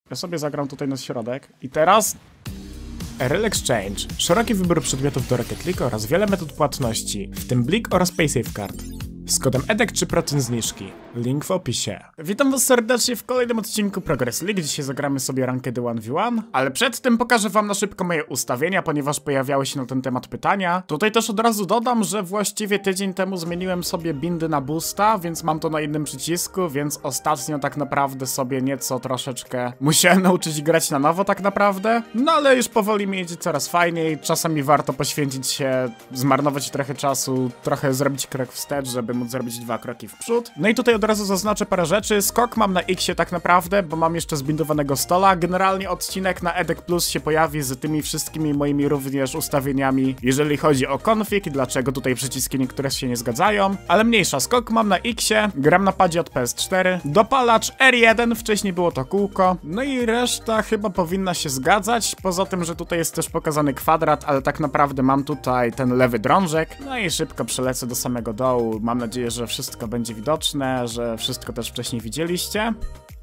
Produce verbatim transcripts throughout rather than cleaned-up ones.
Ja sobie zagram tutaj na środek. I teraz... R L Exchange. Szeroki wybór przedmiotów do Rocket League oraz wiele metod płatności, w tym Blik oraz PaySafeCard. Z kodem EDEK trzy procent zniżki. Link w opisie. Witam was serdecznie w kolejnym odcinku Progress League. Dzisiaj zagramy sobie Rankedy jeden na jeden, ale przed tym pokażę wam na szybko moje ustawienia, ponieważ pojawiały się na ten temat pytania. Tutaj też od razu dodam, że właściwie tydzień temu zmieniłem sobie bindy na boosta, więc mam to na jednym przycisku, więc ostatnio tak naprawdę sobie nieco troszeczkę musiałem nauczyć grać na nowo tak naprawdę. No ale już powoli mi idzie coraz fajniej, czasami warto poświęcić się, zmarnować trochę czasu, trochę zrobić krok wstecz, żeby móc zrobić dwa kroki w przód. No i tutaj od razu zaznaczę parę rzeczy. Skok mam na X tak naprawdę, bo mam jeszcze zbindowanego stola. Generalnie odcinek na EDEK Plus się pojawi z tymi wszystkimi moimi również ustawieniami, jeżeli chodzi o config i dlaczego tutaj przyciski niektóre się nie zgadzają. Ale mniejsza, skok mam na X, gram na padzie od P S cztery, dopalacz R jeden, wcześniej było to kółko. No i reszta chyba powinna się zgadzać, poza tym, że tutaj jest też pokazany kwadrat, ale tak naprawdę mam tutaj ten lewy drążek. No i szybko przelecę do samego dołu. Mam nadzieję, że wszystko będzie widoczne, że wszystko też wcześniej widzieliście.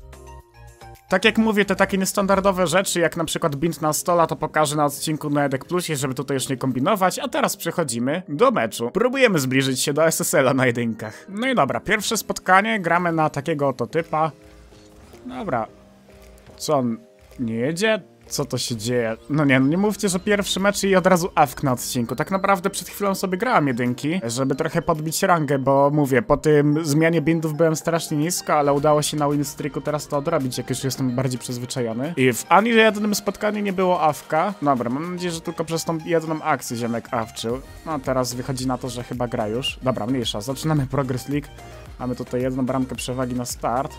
Tak jak mówię, te takie niestandardowe rzeczy, jak na przykład bind na stola, to pokażę na odcinku na EDEK Plusie, żeby tutaj już nie kombinować, a teraz przechodzimy do meczu. Próbujemy zbliżyć się do S S L a na jedynkach. No i dobra, pierwsze spotkanie, gramy na takiego oto typa. Dobra. Co on nie jedzie? Co to się dzieje? No nie, no nie mówcie, że pierwszy mecz i od razu awk na odcinku. Tak naprawdę przed chwilą sobie grałem jedynki, żeby trochę podbić rangę, bo mówię, po tym zmianie bindów byłem strasznie nisko, ale udało się na winstreaku teraz to odrobić, jak już jestem bardziej przyzwyczajony. I w ani jednym spotkaniu nie było awka. Dobra, mam nadzieję, że tylko przez tą jedną akcję ziomek awczył. No teraz wychodzi na to, że chyba gra już. Dobra, mniejsza, zaczynamy Progress League. Mamy tutaj jedną bramkę przewagi na start.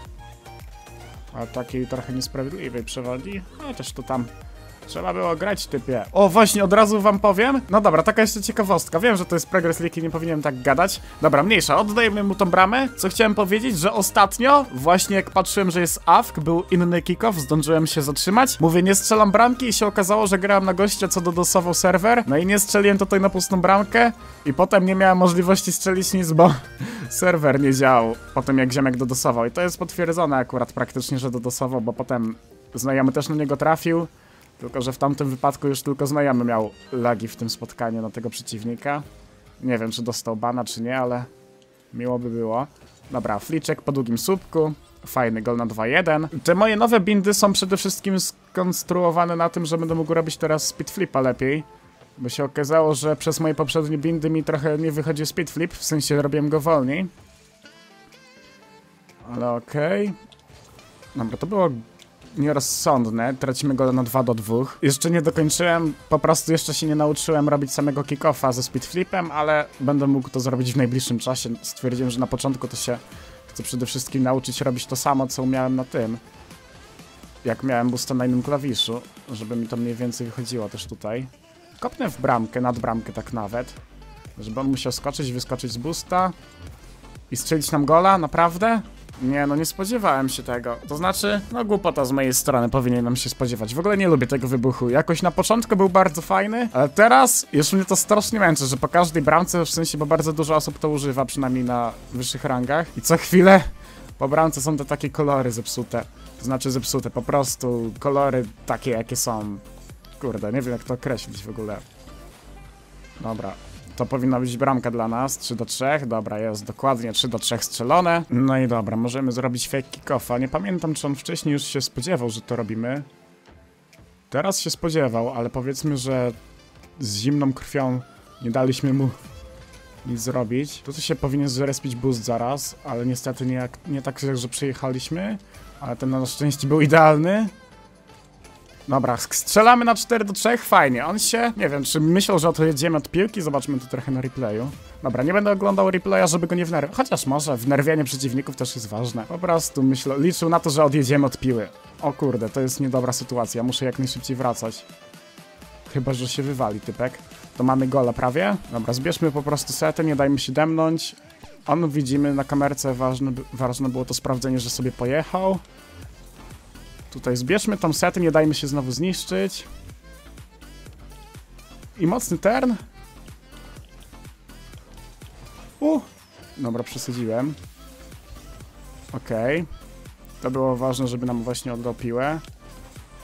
A takiej trochę niesprawiedliwej przewagi, chociaż to tam trzeba było grać, typie. O, właśnie, od razu wam powiem. No dobra, taka jeszcze ciekawostka. Wiem, że to jest Progress League i nie powinienem tak gadać. Dobra, mniejsza, oddajemy mu tą bramę. Co chciałem powiedzieć, że ostatnio, właśnie jak patrzyłem, że jest awk, był inny kickoff, zdążyłem się zatrzymać. Mówię, nie strzelam bramki i się okazało, że grałem na gościa, co dodosował serwer. No i nie strzeliłem tutaj na pustą bramkę i potem nie miałem możliwości strzelić nic, bo serwer nie działał po tym, jak ziomek dodosował. I to jest potwierdzone akurat praktycznie, że dodosował, bo potem znajomy też na niego trafił. Tylko że w tamtym wypadku już tylko znajomy miał lagi w tym spotkaniu na tego przeciwnika. Nie wiem, czy dostał bana, czy nie, ale miło by było. Dobra, fliczek po długim słupku. Fajny gol na dwa jeden. Te moje nowe bindy są przede wszystkim skonstruowane na tym, że będę mógł robić teraz speed flipa lepiej. Bo się okazało, że przez moje poprzednie bindy mi trochę nie wychodzi speed flip, w sensie robiłem go wolniej. Ale okej. Okay. Dobra, to było nierozsądne, tracimy go na dwa do dwóch. Jeszcze nie dokończyłem, po prostu jeszcze się nie nauczyłem robić samego kickoffa ze speed flipem, ale będę mógł to zrobić w najbliższym czasie. Stwierdziłem, że na początku to się chcę przede wszystkim nauczyć robić to samo, co umiałem na tym. Jak miałem boosta na innym klawiszu, żeby mi to mniej więcej wychodziło też tutaj. Kopnę w bramkę, nad bramkę tak nawet, żeby on musiał skoczyć, wyskoczyć z boosta i strzelić nam gola, naprawdę? Nie, no nie spodziewałem się tego. To znaczy, no głupota z mojej strony, powinienem się spodziewać. W ogóle nie lubię tego wybuchu. Jakoś na początku był bardzo fajny, ale teraz już mnie to strasznie męczy, że po każdej bramce, w sensie, bo bardzo dużo osób to używa, przynajmniej na wyższych rangach. I co chwilę po bramce są te takie kolory zepsute. To znaczy zepsute, po prostu kolory takie, jakie są. Kurde, nie wiem jak to określić w ogóle. Dobra. To powinna być bramka dla nas, trzy do trzech, dobra, jest dokładnie trzy do trzech strzelone. No i dobra, możemy zrobić fake kickoffa. Nie pamiętam, czy on wcześniej już się spodziewał, że to robimy. Teraz się spodziewał, ale powiedzmy, że z zimną krwią nie daliśmy mu nic zrobić. Tu się powinien zrespić boost zaraz, ale niestety nie, nie tak, że przyjechaliśmy. Ale ten na szczęście był idealny. Dobra, strzelamy na cztery do trzech, fajnie. On się, nie wiem, czy myślał, że odjedziemy od piłki, zobaczmy to trochę na replayu. Dobra, nie będę oglądał replaya, żeby go nie wnerwiać. Chociaż może, wnerwianie przeciwników też jest ważne. Po prostu myślę, liczył na to, że odjedziemy od piły. O kurde, to jest niedobra sytuacja, muszę jak najszybciej wracać. Chyba, że się wywali typek. To mamy gola prawie. Dobra, zbierzmy po prostu setę, nie dajmy się demnąć. On widzimy na kamerce, ważne, ważne było to sprawdzenie, że sobie pojechał. Tutaj zbierzmy tą setę, nie dajmy się znowu zniszczyć. I mocny turn. U. Dobra, przesadziłem. Okej. Okay. To było ważne, żeby nam właśnie oddał piłę.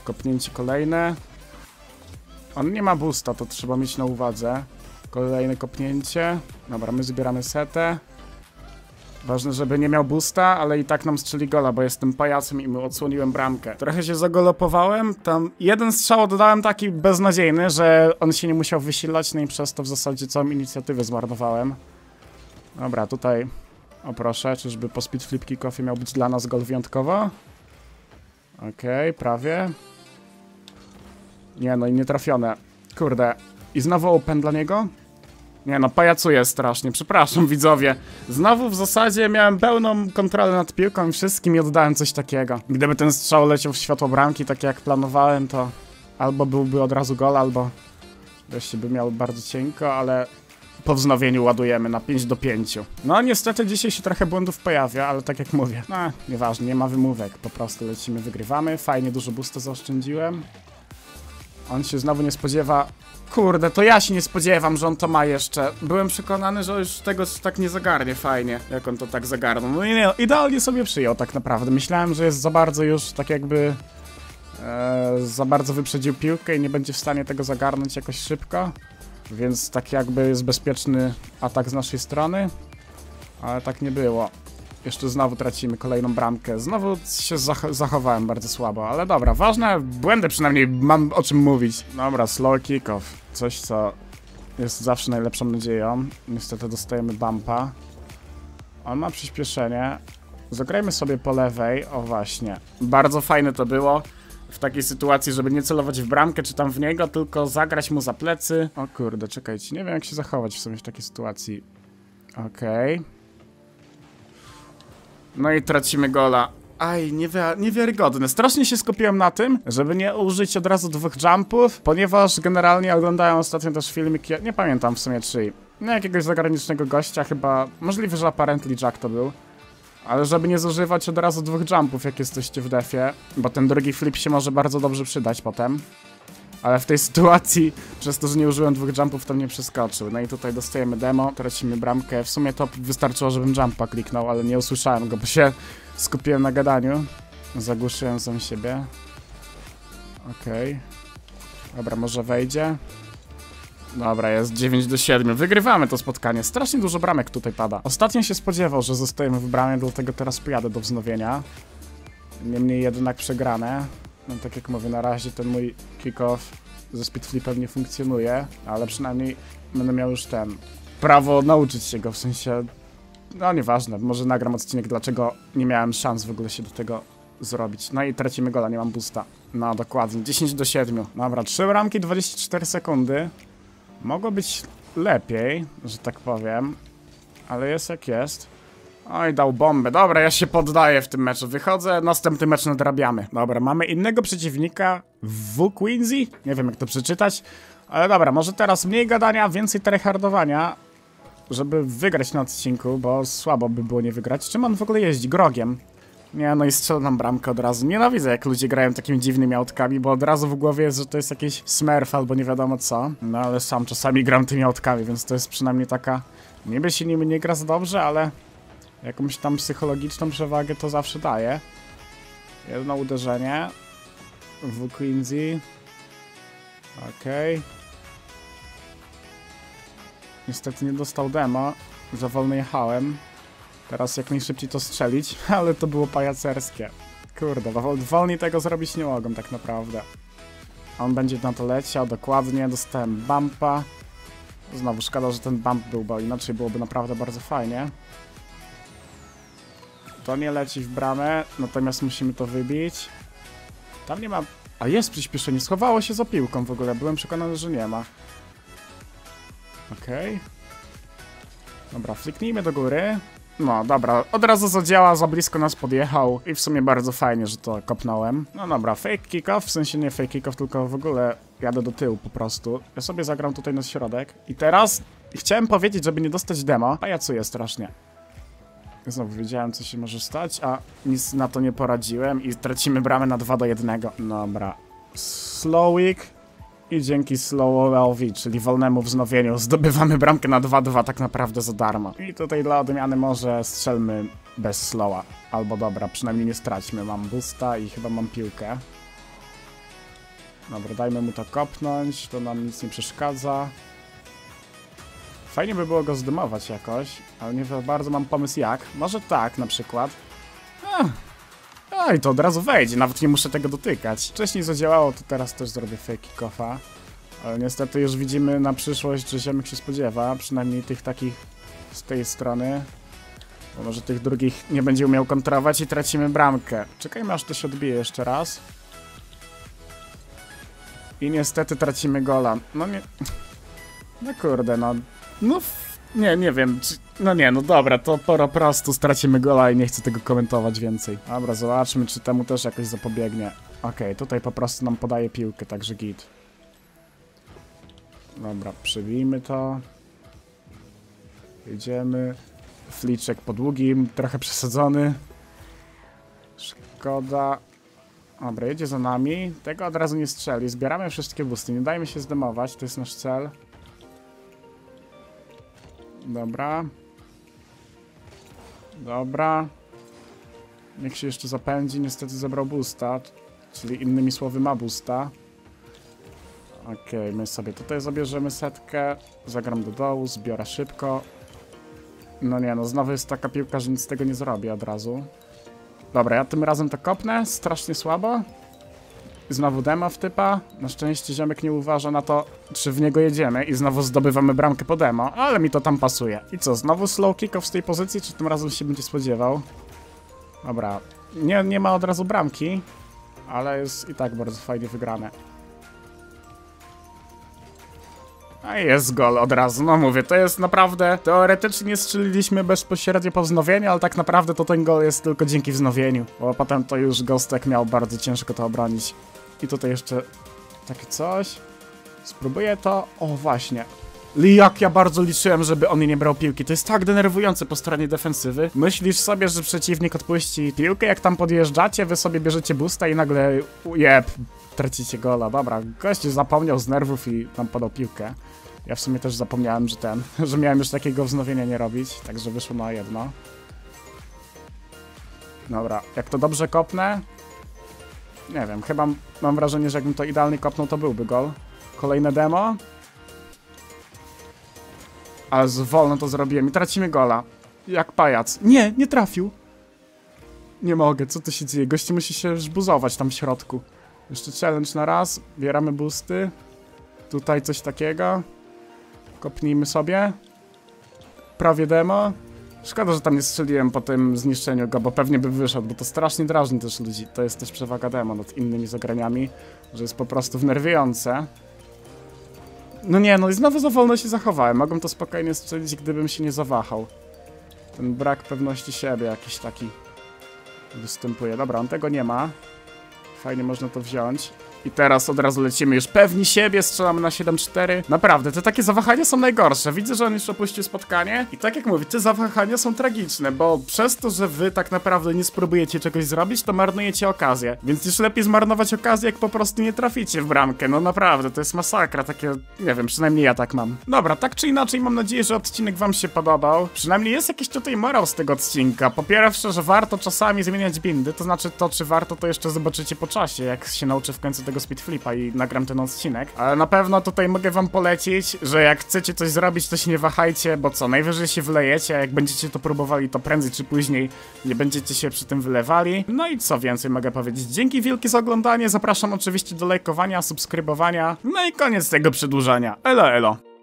Kopnięcie kolejne. On nie ma boosta, to trzeba mieć na uwadze. Kolejne kopnięcie. Dobra, my zbieramy setę. Ważne, żeby nie miał boosta, ale i tak nam strzeli gola, bo jestem pajacem i mu odsłoniłem bramkę. Trochę się zagolopowałem, tam jeden strzał dodałem taki beznadziejny, że on się nie musiał wysilać, no i przez to w zasadzie całą inicjatywę zmarnowałem. Dobra, tutaj, o proszę, czyżby po speed flip kickoffie miał być dla nas gol wyjątkowo? Okej, okay, prawie. Nie, no i nie trafione. Kurde. I znowu open dla niego? Nie no, pajacuję strasznie, przepraszam widzowie. Znowu w zasadzie miałem pełną kontrolę nad piłką i wszystkim i oddałem coś takiego. Gdyby ten strzał leciał w światło bramki, tak jak planowałem, to albo byłby od razu gol, albo wreszcie by miał bardzo cienko, ale po wznowieniu ładujemy na pięć do pięciu. No niestety dzisiaj się trochę błędów pojawia, ale tak jak mówię, no nieważne, nie ma wymówek, po prostu lecimy, wygrywamy. Fajnie dużo boosta zaoszczędziłem. On się znowu nie spodziewa. Kurde, to ja się nie spodziewam, że on to ma jeszcze. Byłem przekonany, że już tego tak nie zagarnie fajnie, jak on to tak zagarnął. No i nie, idealnie sobie przyjął tak naprawdę. Myślałem, że jest za bardzo już tak jakby e, za bardzo wyprzedził piłkę i nie będzie w stanie tego zagarnąć jakoś szybko. Więc tak jakby jest bezpieczny atak z naszej strony. Ale tak nie było. Jeszcze znowu tracimy kolejną bramkę. Znowu się zach zachowałem bardzo słabo, ale dobra, ważne błędy przynajmniej mam o czym mówić. Dobra, slow kickoff. Coś, co jest zawsze najlepszą nadzieją. Niestety dostajemy bumpa. On ma przyspieszenie. Zagrajmy sobie po lewej. O właśnie. Bardzo fajne to było. W takiej sytuacji, żeby nie celować w bramkę czy tam w niego, tylko zagrać mu za plecy. O kurde, czekajcie. Nie wiem jak się zachować w sumie w takiej sytuacji. Okej. Okay. No i tracimy gola. Aj, niewi niewiarygodne. Strasznie się skupiłem na tym, żeby nie użyć od razu dwóch jumpów, ponieważ generalnie oglądałem ostatnio też filmik, nie pamiętam w sumie czy, no jakiegoś zagranicznego gościa, chyba, możliwe, że apparently Jack to był, ale żeby nie zużywać od razu dwóch jumpów, jak jesteście w defie, bo ten drugi flip się może bardzo dobrze przydać potem. Ale w tej sytuacji, przez to, że nie użyłem dwóch jumpów, to mnie przeskoczył. No i tutaj dostajemy demo, tracimy bramkę. W sumie to wystarczyło, żebym jumpa kliknął, ale nie usłyszałem go, bo się skupiłem na gadaniu. Zagłuszyłem sam siebie. Okej. Okay. Dobra, może wejdzie. Dobra, jest dziewięć do siedmiu. Wygrywamy to spotkanie. Strasznie dużo bramek tutaj pada. Ostatnio się spodziewał, że zostajemy w bramie, dlatego teraz pojadę do wznowienia. Niemniej jednak przegrane. No tak jak mówię, na razie ten mój kick-off ze speed flipem nie funkcjonuje, ale przynajmniej będę miał już ten prawo nauczyć się go, w sensie, no nieważne, może nagram odcinek, dlaczego nie miałem szans w ogóle się do tego zrobić. No i tracimy gola, nie mam boosta. No dokładnie, dziesięć do siedmiu. Dobra, trzy bramki, dwadzieścia cztery sekundy. Mogło być lepiej, że tak powiem, ale jest jak jest. Oj, dał bombę. Dobra, ja się poddaję w tym meczu. Wychodzę, następny mecz nadrabiamy. Dobra, mamy innego przeciwnika. W Quincy? Nie wiem jak to przeczytać. Ale dobra, może teraz mniej gadania, więcej tryhardowania, żeby wygrać na odcinku, bo słabo by było nie wygrać. Czym on w ogóle jeździ? Grogiem. Nie, no i strzela nam bramkę od razu. Nienawidzę jak ludzie grają takimi dziwnymi autkami, bo od razu w głowie jest, że to jest jakiś smurf albo nie wiadomo co. No ale sam czasami gram tymi autkami, więc to jest przynajmniej taka... Niby się nimi nie gra za dobrze, ale... Jakąś tam psychologiczną przewagę to zawsze daje. Jedno uderzenie. W Quincy. Okej. Okay. Niestety nie dostał demo. Za wolno jechałem. Teraz jak najszybciej to strzelić, ale to było pajacerskie. Kurde, wolniej tego zrobić nie mogą tak naprawdę. On będzie na to leciał, dokładnie. Dostałem bumpa. Znowu szkoda, że ten bump był, bo inaczej byłoby naprawdę bardzo fajnie. To nie leci w bramę, natomiast musimy to wybić. Tam nie ma... A jest przyspieszenie, schowało się za piłką w ogóle, byłem przekonany, że nie ma. Okej. Okay. Dobra, fliknijmy do góry. No dobra, od razu zadziała, za blisko nas podjechał i w sumie bardzo fajnie, że to kopnąłem. No dobra, fake kickoff, w sensie nie fake kickoff, tylko w ogóle jadę do tyłu po prostu. Ja sobie zagram tutaj na środek i teraz chciałem powiedzieć, żeby nie dostać demo, pajacuję strasznie. Znowu wiedziałem, co się może stać, a nic na to nie poradziłem i tracimy bramę na dwa do jednego. Dobra. Slowick i dzięki slowowi, czyli wolnemu wznowieniu, zdobywamy bramkę na dwa dwa tak naprawdę za darmo. I tutaj dla odmiany może strzelmy bez slowa. Albo dobra, przynajmniej nie straćmy. Mam boosta i chyba mam piłkę. Dobra, dajmy mu to kopnąć, to nam nic nie przeszkadza. Fajnie by było go zdymować jakoś, ale nie bardzo mam pomysł jak. Może tak na przykład. Ech. Oj, to od razu wejdzie, nawet nie muszę tego dotykać. Wcześniej zadziałało, to teraz też zrobię fake kickofa. Ale niestety już widzimy na przyszłość, że ziomek się spodziewa, przynajmniej tych takich z tej strony. Bo może tych drugich nie będzie umiał kontrolować i tracimy bramkę. Czekajmy, aż to się odbije jeszcze raz. I niestety tracimy gola. No nie... No kurde, no... No... Nie, nie wiem, czy... No nie, no dobra, to po prostu stracimy gola i nie chcę tego komentować więcej. Dobra, zobaczmy, czy temu też jakoś zapobiegnie. Okej, okay, tutaj po prostu nam podaje piłkę, także git. Dobra, przybijmy to. Jedziemy. Fliczek po długim, trochę przesadzony. Szkoda. Dobra, jedzie za nami. Tego od razu nie strzeli. Zbieramy wszystkie boosty, nie dajmy się zdemować, to jest nasz cel. Dobra. Dobra. Niech się jeszcze zapędzi. Niestety zebrał boosta. Czyli innymi słowy ma boosta. Okej, okay, my sobie tutaj zabierzemy setkę. Zagram do dołu, zbiorę szybko. No nie, no znowu jest taka piłka, że nic z tego nie zrobię od razu. Dobra, ja tym razem to kopnę. Strasznie słabo. Znowu demo w typa. Na szczęście ziomek nie uważa na to, czy w niego jedziemy i znowu zdobywamy bramkę po demo, ale mi to tam pasuje. I co, znowu slow kick-off z tej pozycji, czy tym razem się będzie spodziewał? Dobra, nie, nie ma od razu bramki, ale jest i tak bardzo fajnie wygrane. A jest gol od razu, no mówię, to jest naprawdę... Teoretycznie strzeliliśmy bezpośrednio po wznowieniu, ale tak naprawdę to ten gol jest tylko dzięki wznowieniu. Bo potem to już Ghostek miał bardzo ciężko to obronić. I tutaj jeszcze takie coś. Spróbuję to... O, właśnie. Jak ja bardzo liczyłem, żeby on nie brał piłki. To jest tak denerwujące po stronie defensywy. Myślisz sobie, że przeciwnik odpuści piłkę, jak tam podjeżdżacie, wy sobie bierzecie boosta i nagle... Jeb, tracicie gola. Dobra, gość zapomniał z nerwów i nam podał piłkę. Ja w sumie też zapomniałem, że ten, że miałem już takiego wznowienia nie robić, także wyszło na jedno. Dobra, jak to dobrze kopnę? Nie wiem, chyba mam wrażenie, że jakbym to idealnie kopnął, to byłby gol. Kolejne demo. Ale wolno to zrobiłem i tracimy gola. Jak pajac. Nie, nie trafił. Nie mogę, co tu się dzieje? Gości musi się żbuzować tam w środku. Jeszcze challenge na raz. Bieramy boosty. Tutaj coś takiego. Kopnijmy sobie. Prawie demo. Szkoda, że tam nie strzeliłem po tym zniszczeniu go, bo pewnie by wyszedł, bo to strasznie drażni też ludzi. To jest też przewaga demo nad innymi zagraniami, że jest po prostu wnerwiające. No nie, no i znowu za wolno się zachowałem. Mogłem to spokojnie strzelić, gdybym się nie zawahał. Ten brak pewności siebie jakiś taki występuje. Dobra, on tego nie ma. Fajnie można to wziąć. I teraz od razu lecimy już pewni siebie, strzelamy na siedem cztery. Naprawdę, te takie zawahania są najgorsze. Widzę, że on już opuścił spotkanie. I tak jak mówię, te zawahania są tragiczne, bo przez to, że wy tak naprawdę nie spróbujecie czegoś zrobić, to marnujecie okazję. Więc już lepiej zmarnować okazję, jak po prostu nie traficie w bramkę. No naprawdę, to jest masakra, takie, nie wiem, przynajmniej ja tak mam. Dobra, tak czy inaczej, mam nadzieję, że odcinek wam się podobał. Przynajmniej jest jakiś tutaj morał z tego odcinka. Po pierwsze, że warto czasami zmieniać bindy, to znaczy to, czy warto, to jeszcze zobaczycie po czasie, jak się nauczę w końcu tego speedflipa i nagram ten odcinek. Ale na pewno tutaj mogę wam polecić, że jak chcecie coś zrobić, to się nie wahajcie, bo co, najwyżej się wylejecie, a jak będziecie to próbowali, to prędzej czy później nie będziecie się przy tym wylewali. No i co więcej mogę powiedzieć. Dzięki wielkie za oglądanie, zapraszam oczywiście do lajkowania, subskrybowania, no i koniec tego przedłużania. Elo, elo.